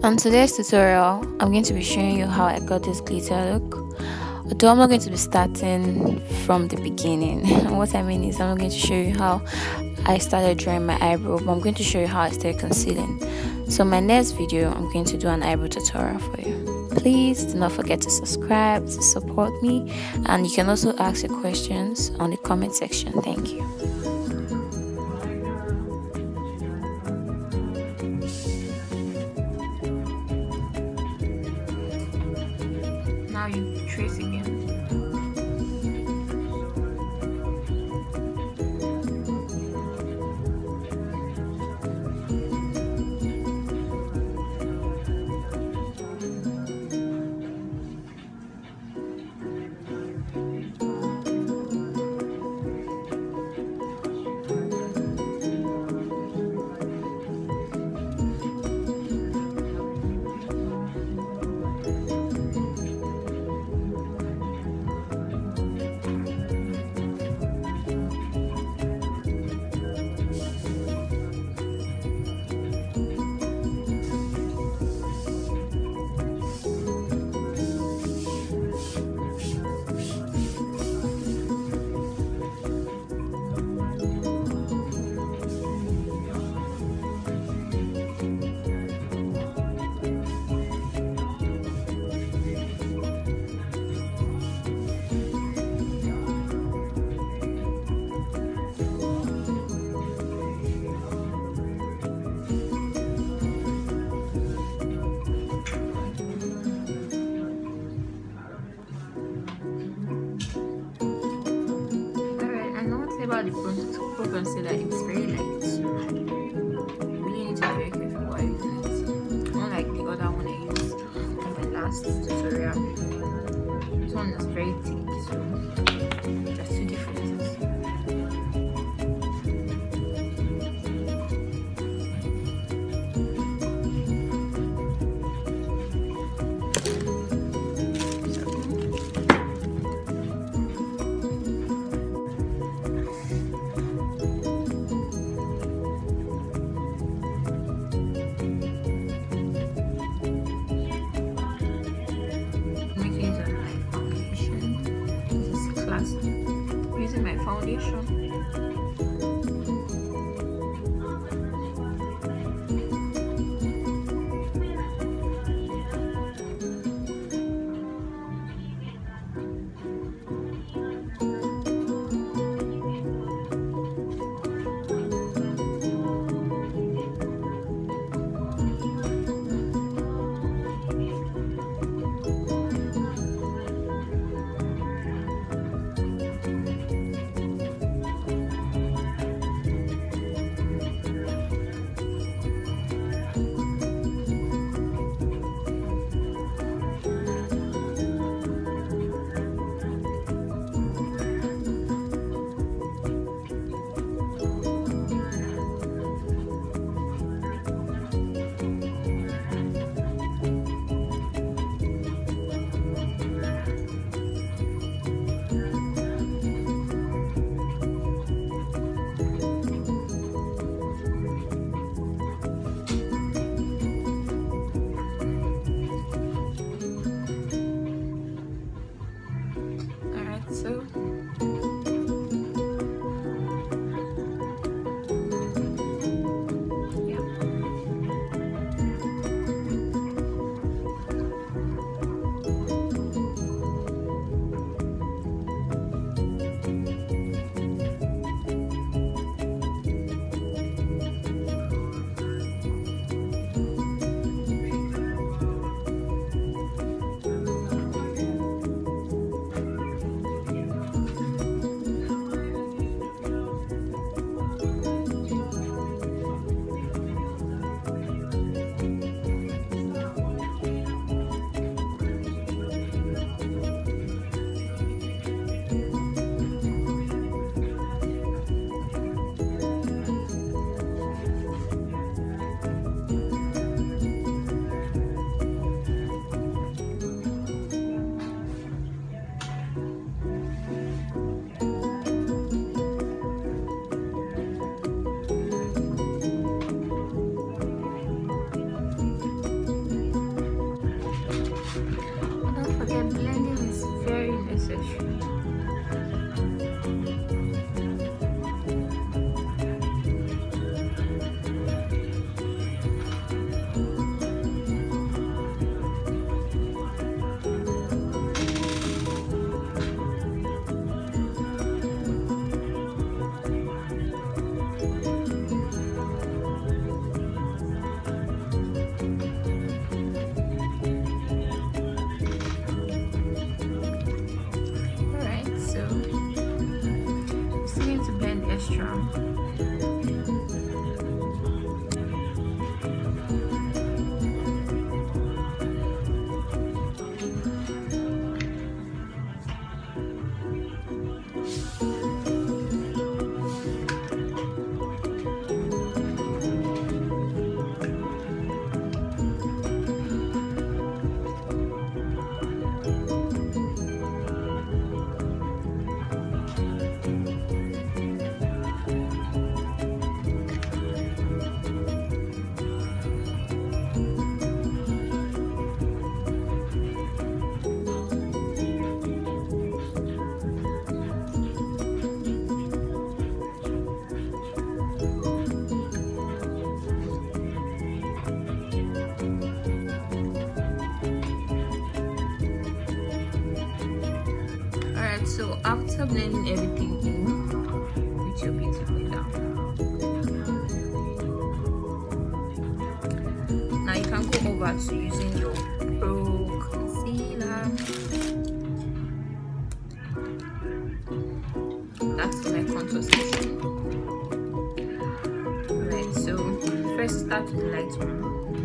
On today's tutorial, I'm going to be showing you how I got this glitter look. Although I'm not going to be starting from the beginning. What I mean is I'm not going to show you how I started drawing my eyebrow, but I'm going to show you how I started concealing. So my next video, I'm going to do an eyebrow tutorial for you. Please do not forget to subscribe to support me, and you can also ask your questions on the comment section. Thank you. Now you trace again. About the pro concealer, it's very light, so you really need to be very careful while using it. Unlike the other one I used in my last tutorial, this one is very thick, so there's two differences. Using my foundation. accessory. So after blending everything in with your beauty blender, now you can go over to using your Pro Concealer. That's my contour section. Right, so first start with the light one.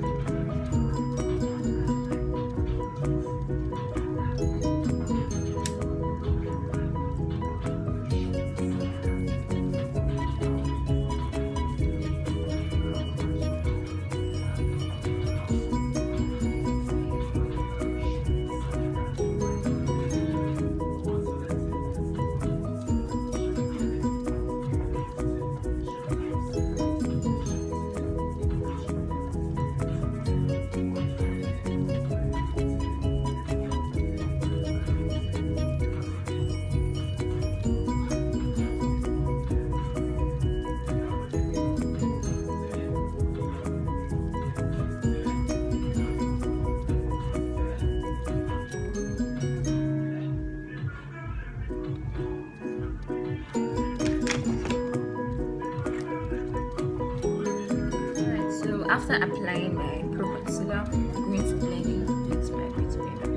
After applying my Pro Concealer, I'm going to blend it with my beauty blender.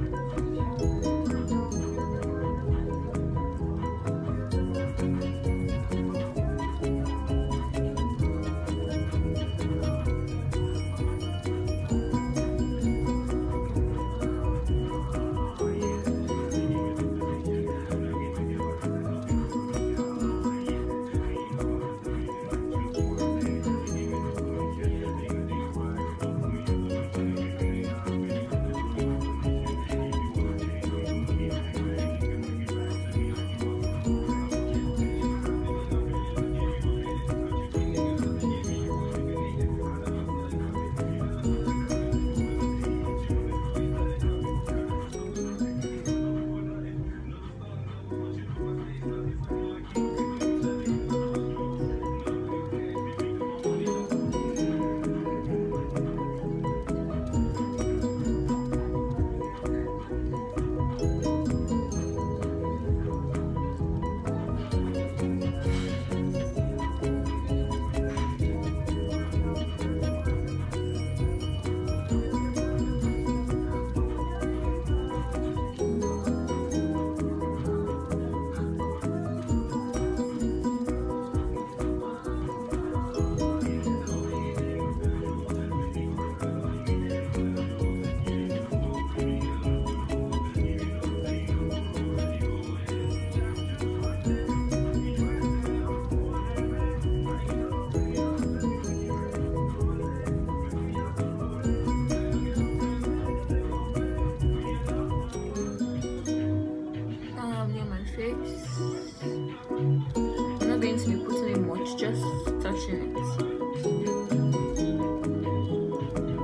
Just touching it.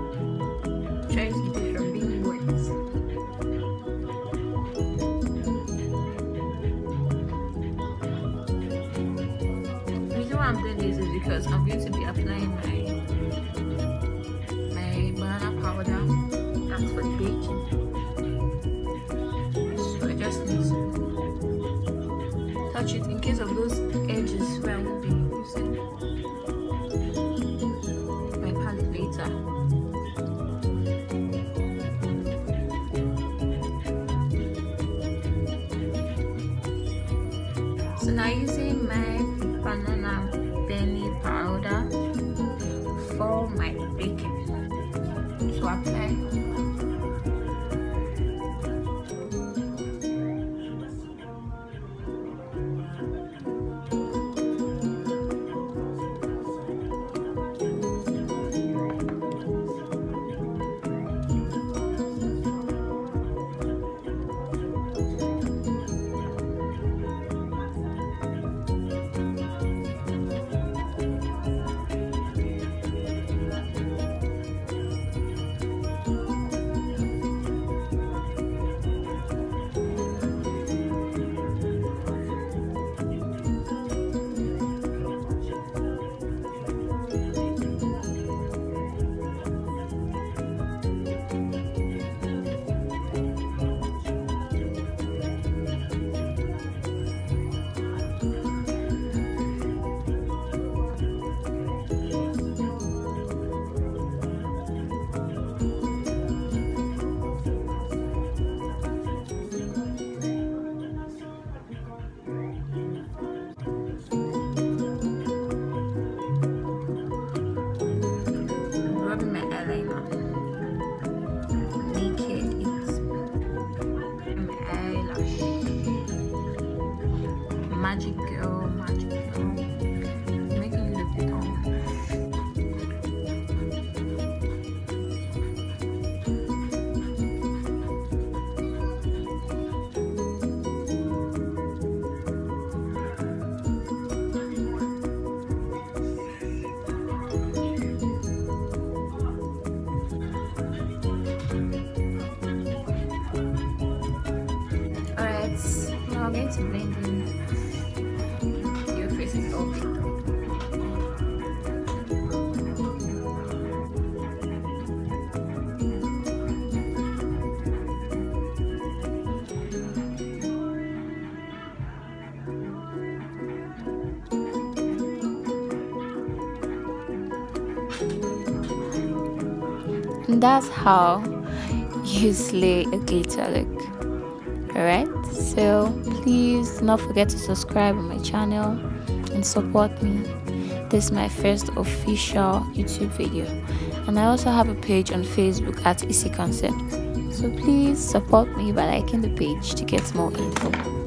Try to keep it from being wet. I'm doing this is because I'm going to be applying my banana powder. That's for the baking. So I just need to touch it in case of those edges where I won't be using my palette later. So now using my banana penny powder for my baking to apply. Magic girl, making it a bit on. Alright, now I'm going to blend in. And that's how you slay a glitter look. Alright, so please do not forget to subscribe on my channel and support me. This is my first official YouTube video, and I also have a page on Facebook at Easy Concept. So please support me by liking the page to get more info.